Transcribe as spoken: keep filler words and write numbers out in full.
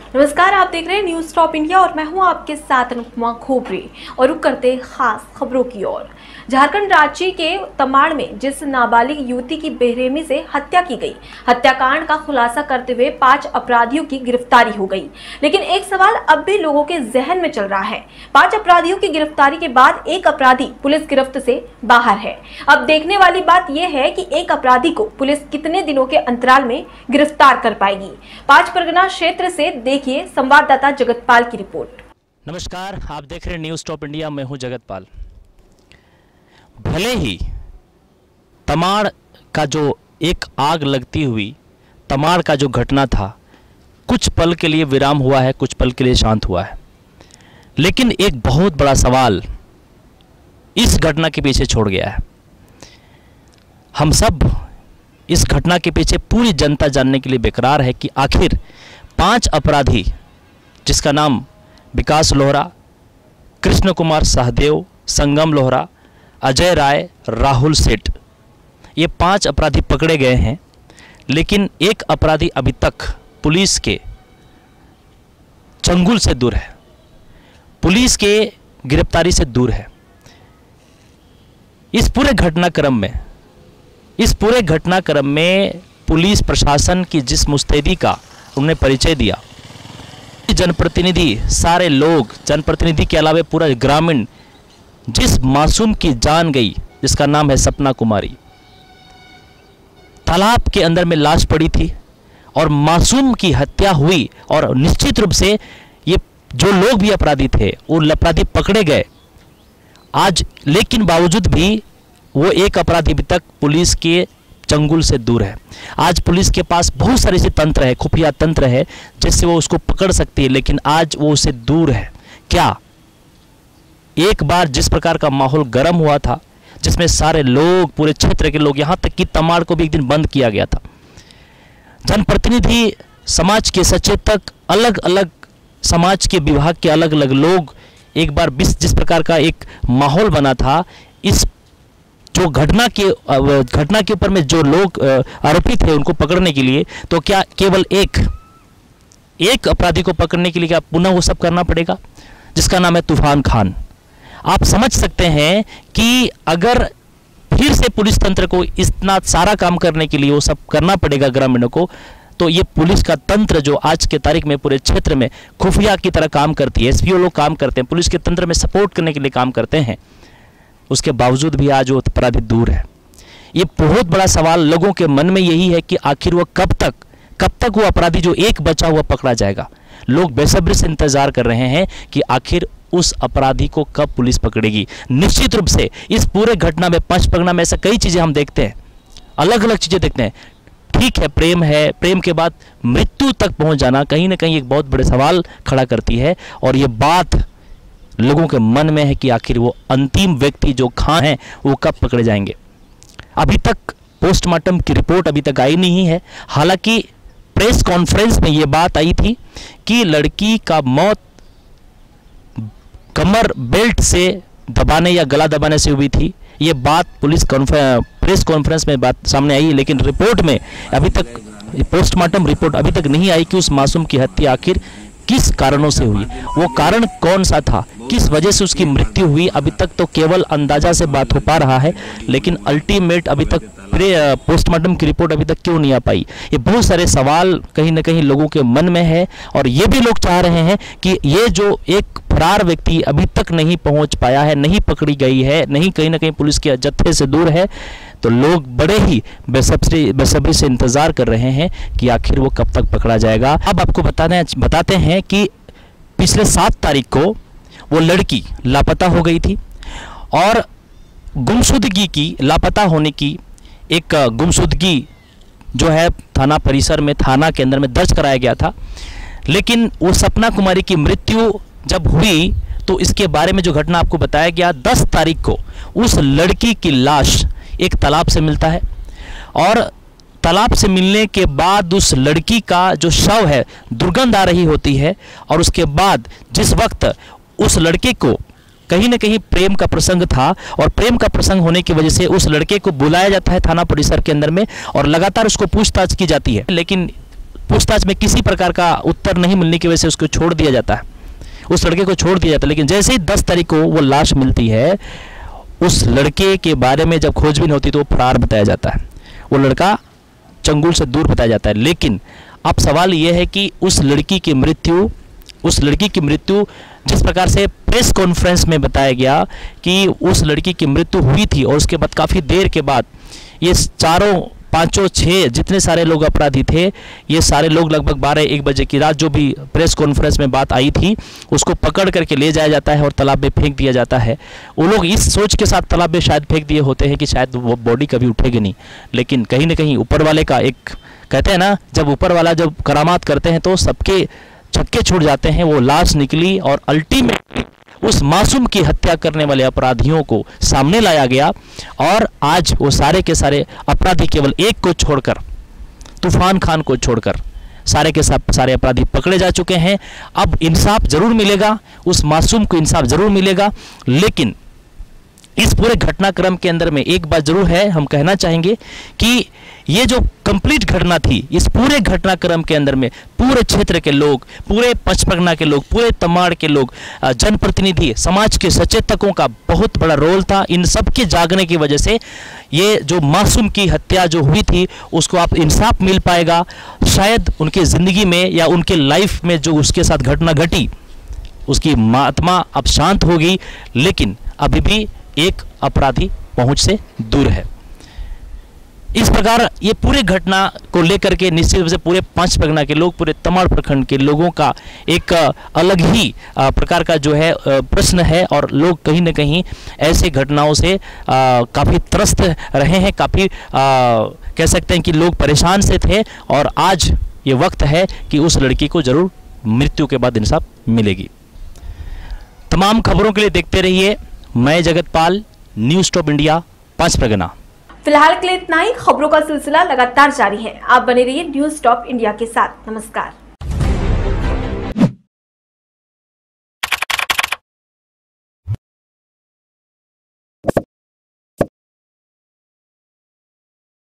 नमस्कार, आप देख रहे हैं न्यूज टॉप इंडिया और मैं हूं आपके साथ अनुपमा खोपरे। और रुक करते खास खबरों की ओर। झारखंड राज्य के तमाड़ में जिस नाबालिग युवती की बेरहमी से हत्या की गई, हत्याकांड का खुलासा करते हुए पांच अपराधियों की गिरफ्तारी हो गई। लेकिन एक सवाल अब भी लोगों के जहन में चल रहा है। पांच अपराधियों की गिरफ्तारी के बाद एक अपराधी पुलिस गिरफ्त से बाहर है। अब देखने वाली बात यह है कि एक अपराधी को पुलिस कितने दिनों के अंतराल में गिरफ्तार कर पाएगी। पांच परगना क्षेत्र से देखिए संवाददाता जगतपाल की रिपोर्ट। नमस्कार, आप देख रहे हैं न्यूज टॉप इंडिया। मैं हूं जगतपाल। भले ही तमाड़ का जो एक आग लगती हुई तमाड़ का जो घटना था कुछ पल के लिए विराम हुआ है, कुछ पल के लिए शांत हुआ है, लेकिन एक बहुत बड़ा सवाल इस घटना के पीछे छोड़ गया है। हम सब इस घटना के पीछे पूरी जनता जानने के लिए बेकरार है कि आखिर पांच अपराधी, जिसका नाम विकास लोहरा, कृष्ण कुमार सहदेव, संगम लोहरा, अजय राय, राहुल सेठ, ये पांच अपराधी पकड़े गए हैं। लेकिन एक अपराधी अभी तक पुलिस के चंगुल से दूर है, पुलिस के गिरफ्तारी से दूर है। इस पूरे घटनाक्रम में इस पूरे घटनाक्रम में पुलिस प्रशासन की जिस मुस्तैदी का उन्होंने परिचय दिया, जनप्रतिनिधि, सारे लोग, जनप्रतिनिधि के अलावा पूरा ग्रामीण, जिस मासूम की जान गई जिसका नाम है सपना कुमारी, तालाब के अंदर में लाश पड़ी थी और मासूम की हत्या हुई। और निश्चित रूप से ये जो लोग भी अपराधी थे वो अपराधी पकड़े गए आज, लेकिन बावजूद भी वो एक अपराधी अभी तक पुलिस के चंगुल से दूर है। आज पुलिस के पास बहुत सारे ऐसे तंत्र है, खुफिया तंत्र है, जिससे वो उसको पकड़ सकती है, लेकिन आज वो उससे दूर है। क्या एक बार जिस प्रकार का माहौल गर्म हुआ था, जिसमें सारे लोग, पूरे क्षेत्र के लोग, यहाँ तक कि तमाड़ को भी एक दिन बंद किया गया था, जनप्रतिनिधि, समाज के सचेतक, अलग अलग समाज के विभाग के अलग अलग लोग, एक बार जिस प्रकार का एक माहौल बना था, इस जो घटना के घटना के ऊपर में जो लोग आरोपित थे उनको पकड़ने के लिए, तो क्या केवल एक एक अपराधी को पकड़ने के लिए क्या पुनः वो सब करना पड़ेगा, जिसका नाम है तूफान खान। आप समझ सकते हैं कि अगर फिर से पुलिस तंत्र को इतना सारा काम करने के लिए वो सब करना पड़ेगा ग्रामीणों को, तो ये पुलिस का तंत्र जो आज के तारीख में पूरे क्षेत्र में खुफिया की तरह काम करती है, एसपीओ लोग काम करते हैं, पुलिस के तंत्र में सपोर्ट करने के लिए काम करते हैं, उसके बावजूद भी आज वो अपराधी दूर है। ये बहुत बड़ा सवाल लोगों के मन में यही है कि आखिर वो कब तक कब तक वो अपराधी जो एक बचा हुआ पकड़ा जाएगा। लोग बेसब्री से इंतजार कर रहे हैं कि आखिर उस अपराधी को कब पुलिस पकड़ेगी। निश्चित रूप से इस पूरे घटना में, पंच परगना में ऐसा कई चीजें हम देखते हैं, अलग अलग चीजें देखते हैं। ठीक है, प्रेम है, प्रेम के बाद मृत्यु तक पहुंच जाना कहीं ना कहीं एक बहुत बड़े सवाल खड़ा करती है। और ये बात लोगों के मन में है कि आखिर वो अंतिम व्यक्ति जो खान है वो कब पकड़े जाएंगे। अभी तक पोस्टमार्टम की रिपोर्ट अभी तक आई नहीं है। हालांकि प्रेस कॉन्फ्रेंस में ये बात आई थी कि लड़की का मौत कमर बेल्ट से दबाने या गला दबाने से हुई थी। ये बात पुलिस प्रेस कॉन्फ्रेंस में बात सामने आई है, लेकिन रिपोर्ट में अभी तक, पोस्टमार्टम रिपोर्ट अभी तक नहीं आई कि उस मासूम की हत्या आखिर किस कारणों से हुई, वो कारण कौन सा था, किस वजह से उसकी मृत्यु हुई। अभी तक तो केवल अंदाजा से बात हो पा रहा है, लेकिन अल्टीमेट अभी तक पोस्टमार्टम की रिपोर्ट अभी तक क्यों नहीं आ पाई। ये बहुत सारे सवाल कहीं ना कहीं लोगों के मन में है। और ये भी लोग चाह रहे हैं कि ये जो एक फरार व्यक्ति अभी तक नहीं पहुंच पाया है, नहीं पकड़ी गई है, नहीं कहीं ना कहीं पुलिस के जत्थे से दूर है, तो लोग बड़े ही बेसब्री बेसब्री से इंतजार कर रहे हैं कि आखिर वो कब तक पकड़ा जाएगा। अब आपको बताने बताते हैं कि पिछले सात तारीख को वो लड़की लापता हो गई थी और गुमशुदगी की, लापता होने की एक गुमशुदगी जो है थाना परिसर में, थाना के अंदर में दर्ज कराया गया था। लेकिन वो सपना कुमारी की मृत्यु जब हुई तो इसके बारे में जो घटना आपको बताया गया, दस तारीख को उस लड़की की लाश एक तालाब से मिलता है और तालाब से मिलने के बाद उस लड़की का जो शव है दुर्गंध आ रही होती है। और उसके बाद जिस वक्त उस लड़के को कहीं ना कहीं प्रेम का प्रसंग था और प्रेम का प्रसंग होने की वजह से उस लड़के को बुलाया जाता है थाना परिसर के अंदर में और लगातार उसको पूछताछ की जाती है, लेकिन पूछताछ में किसी प्रकार का उत्तर नहीं मिलने की वजह से उसको छोड़ दिया जाता है, उस लड़के को छोड़ दिया जाता है। लेकिन जैसे ही दस तारीख को वो लाश मिलती है, उस लड़के के बारे में जब खोजबीन होती तो वो फरार बताया जाता है, वो लड़का चंगुल से दूर बताया जाता है। लेकिन अब सवाल ये है कि उस लड़की की मृत्यु उस लड़की की मृत्यु जिस प्रकार से प्रेस कॉन्फ्रेंस में बताया गया कि उस लड़की की मृत्यु हुई थी और उसके बाद काफ़ी देर के बाद ये चारों पांचों छः जितने सारे लोग अपराधी थे, ये सारे लोग लगभग बारह एक बजे की रात जो भी प्रेस कॉन्फ्रेंस में बात आई थी उसको पकड़ करके ले जाया जाता है और तालाब में फेंक दिया जाता है। वो लोग इस सोच के साथ तालाब में शायद फेंक दिए होते हैं कि शायद वो बॉडी कभी उठेगी नहीं, लेकिन कहीं ना कहीं ऊपर वाले का एक कहते हैं ना, जब ऊपर वाला जब करामात करते हैं तो सबके छक्के छूट जाते हैं। वो लाश निकली और अल्टीमेटली उस मासूम की हत्या करने वाले अपराधियों को सामने लाया गया और आज वो सारे के सारे अपराधी केवल एक को छोड़कर, तूफान खान को छोड़कर सारे के साथ सारे अपराधी पकड़े जा चुके हैं। अब इंसाफ जरूर मिलेगा, उस मासूम को इंसाफ जरूर मिलेगा। लेकिन इस पूरे घटनाक्रम के अंदर में एक बात जरूर है, हम कहना चाहेंगे कि ये जो कंप्लीट घटना थी, इस पूरे घटनाक्रम के अंदर में पूरे क्षेत्र के लोग, पूरे पचपरगना के लोग, पूरे तमाड़ के लोग, जनप्रतिनिधि, समाज के सचेतकों का बहुत बड़ा रोल था। इन सब के जागने की वजह से ये जो मासूम की हत्या जो हुई थी उसको आप इंसाफ मिल पाएगा। शायद उनकी ज़िंदगी में या उनके लाइफ में जो उसके साथ घटना घटी उसकी आत्मा अब शांत होगी, लेकिन अभी भी एक अपराधी पहुंच से दूर है। इस प्रकार ये पूरे घटना को लेकर के निश्चित रूप से पूरे पचपरगना के लोग, पूरे तमाड़ प्रखंड के लोगों का एक अलग ही प्रकार का जो है प्रश्न है और लोग कहीं ना कहीं ऐसे घटनाओं से काफ़ी त्रस्त रहे हैं, काफ़ी कह सकते हैं कि लोग परेशान से थे और आज ये वक्त है कि उस लड़की को जरूर मृत्यु के बाद इंसाफ मिलेगी। तमाम खबरों के लिए देखते रहिए मैं Jagatpal, news top India, Pachpargana. फिलहाल के लिए इतना ही। खबरों का सिलसिला लगातार जारी है, आप बने रहिए न्यूज़ टॉप इंडिया के साथ। नमस्कार।